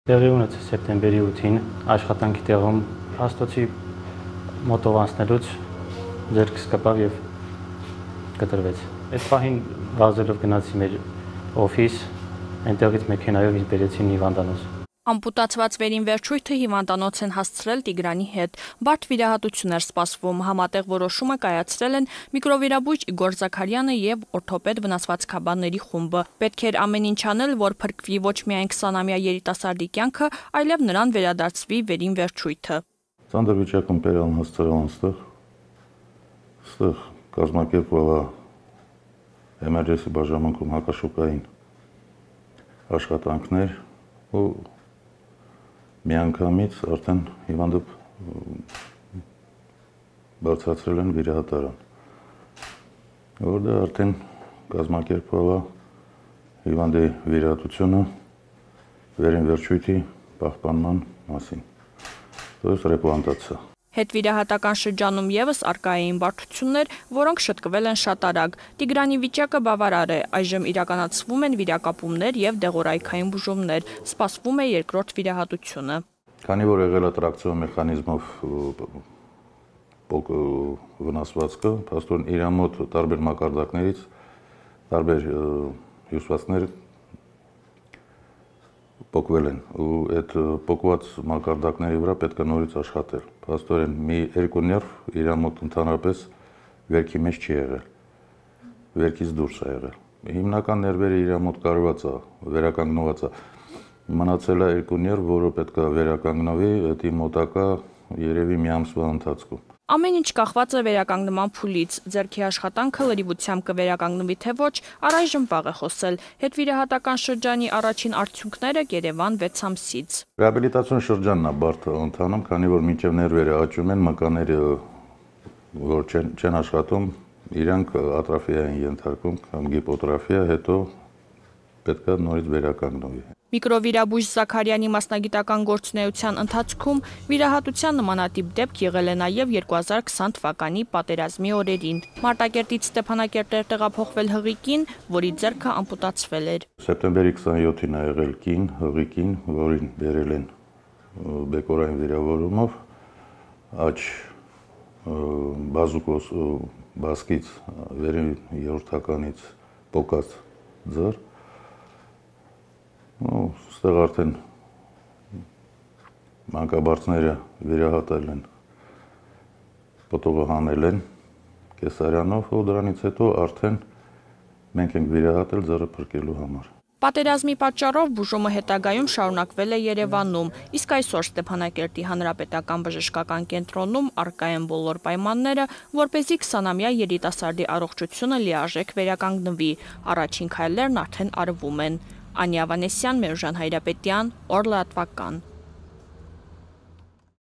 Տեղի ունեցավ սեպտեմբերի 8-ին աշխատանքի տեղում հաստոցի մոտով անցնելուց ձեռքս կպավ եւ կտրվեց։ Այդ պահին վազելով գնացի մեր օֆիս, այնտեղից մեքենայով ինձ բերեցին հիվանդանոց։ Ամպուտացված վերին վերջույթը հիվանդանոց են հասցրել Տիգրանի հետ։ Բարդ վիրահատություն էր սպասվում, համատեղ որոշումը կայացրել են միկրովիրաբույժ Իգոր Զաքարյանը եւ օրթոպեդ վնասվածքաբանների խումբը։ Պետք էր ամեն ինչ անել, որ փրկվի ոչ միայն 20-ամյա երիտասարդի կյանքը, այլև նրան վերադարձվի վերին վերջույթը։ Ծանր վիճակում բերան հասցրել այստեղ կազմակերպվել է էմերջենսի բաժանմունքում հակաշոկային աշխատանքներ ու միանգամից արդեն հիվանդը բարձրացրել են վիրահատարան, որտեղ արդեն կազմակերպվել է հիվանդի վիրահատությունը վերին վերջույթի պահպանման մասին, դուրս ռեպլանտացիա։ Հետվիրահատական շրջանում եւս արկա էին բարդություններ, որոնք շտկվել են շատ արագ։ Տիգրանի վիճակը բավարար է, այժմ իրականացվում են վիրակապումներ եւ դեղորայքային բուժումներ, սպասվում է երկրորդ վիրահատությունը։ Քանի որ եղել է տրակցիոն մեխանիզմով վնասվածքը, փաստորեն իր մոտ տարբեր մակարդակներից տարբեր հյուսվածքներ պոկվել են ու այդ պոկված մակարդակների վրա պետք է նորից աշխատել։ Փաստորեն մի երկու ներվ իր մոտ ընդհանրապես վերքի մեջ չի եղել, վերքից դուրս է եղել։ Հիմնական ներվերը իր մոտ կարված է, վերականգնված է։ Մնացել է երկու ներվ, որը պետք է վերականգնվի, դա մոտակա երևի մի ամսվա ընթացքում։ Ամեն ինչ կախված է վերականգնման փուլից, ձեռքի աշխատանքը լրիվությամբ կվերականգնվի թե ոչ, առայժմ վաղ է խոսել։ Հետվիրահատական շրջանի առաջին արդյունքները կերևան 6 ամսից։ Ռեաբիլիտացիոն շրջանն է բարդ ընթանում, քանի որ մինչև ներվերը աճում են, մկանները որ չեն աշխատում, իրանք ատրոֆիա են ենթարկում կամ գիպոտրոֆիա, հետո պետք է նորից վերականգնվի։ Միկրովիրաբույժ Զաքարյանի մասնագիտական գործունեության ընթացքում վիրահատության նմանատիպ դեպք եղել է նաև 2020 թվականի պատերազմի օրերին։ Մարտակերտից Ստեփանակերտ էր տեղափոխվել հղի կին, որի ձեռքը ամպուտացվել էր։ Սեպտեմբերի 27-ին է եղել կին, հղի կին, որին բերել են բեկորային վիրավորումով, աջ բազուկոս բասկից վերին երրորդականից պոկած ձեռ։ Ստեղ արդեն մանկաբարձները վիրահատել են, պտուղը հանել են կեսարյանով ու դրանից հետո արդեն մենք ենք վիրահատել ձեռը փրկելու համար։ Պատերազմի պատճառով բուժումը հետագայում շարունակվել է Երևանում, իսկ այսօր Ստեփանակերտի հանրապետական բժշկական կենտրոնում առկա են բոլոր պայմանները, որպեսզի 20-ամյա երիտասարդի առողջությունը լիարժեք վերականգնվի։ Առաջին քայլերն արդեն արվում են։ Անիա Վանեսյան, Մերժան Հայրապետյան, Օր լրատվական։